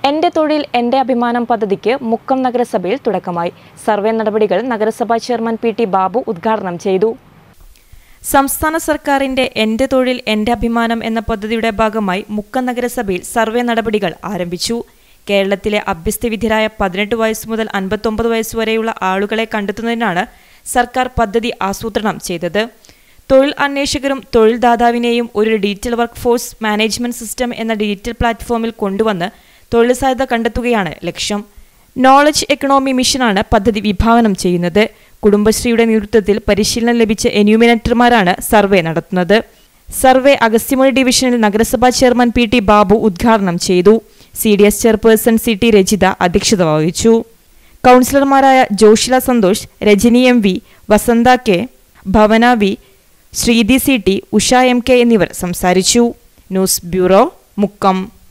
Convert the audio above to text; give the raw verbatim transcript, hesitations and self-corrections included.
എന്റെ തൊഴിൽ എന്റെ അഭിമാനം പദ്ധതിക്ക് മുക്കം നഗരസഭയിൽ തുടക്കമായി. സർവേ നടപടികൾ നഗരസഭാ ചെയർമാൻ പി ടി ബാബു ഉദ്ഘാടനം ചെയ്തു. സംസ്ഥാന സർക്കാരിന്റെ എന്റെ തൊഴിൽ എന്റെ അഭിമാനം എന്ന പദ്ധതിയുടെ ഭാഗമായി മുക്കം നഗരസഭയിൽ സർവേ നടപടികൾ ആരംഭിച്ചു. കേരളത്തിലെ അഭ്യസ്തവിദ്യരായ പതിനെട്ട് വയസ്സ് മുതൽ അൻപത്തൊമ്പത് വയസ്സ് വരെയുള്ള ആളുകളെ കണ്ടെത്തുന്നതിനാണ് സർക്കാർ പദ്ധതി ആസൂത്രണം ചെയ്തത്. തൊഴിൽ അന്വേഷകരും തൊഴിൽ ദാതാവിനെയും ഒരു digital workforce management system എന്ന ഡിജിറ്റൽ പ്ലാറ്റ്ഫോമിൽ കൊണ്ടുവന്ന് തൊഴിൽ സാധ്യത കണ്ടെത്തുകയാണ് ലക്ഷ്യം. നോളജ് എക്കണോമി മിഷനാണ് പദ്ധതി വിഭാവനം ചെയ്യുന്നത്. കുടുംബശ്രീയുടെ നേതൃത്വത്തിൽ പരിശീലനം ലഭിച്ച എന്യൂമിനേറ്റർമാരാണ് സർവേ നടത്തുന്നത്. സർവേ അഗസ്ത്യമൊഴി ഡിവിഷനിൽ നഗരസഭാ ചെയർമാൻ പി ടി ബാബു ഉദ്ഘാടനം ചെയ്തു. C D S chairperson C T Rajitha അധ്യക്ഷത വഹിച്ചു. കൗൺസിലർമാരായ Joshila Santhosh, Rajani M V, Vasantha K, Bhavana V, Sreethi C T, Usha M K എന്നിവർ സംസാരിച്ചു. News bureau, Mukkam.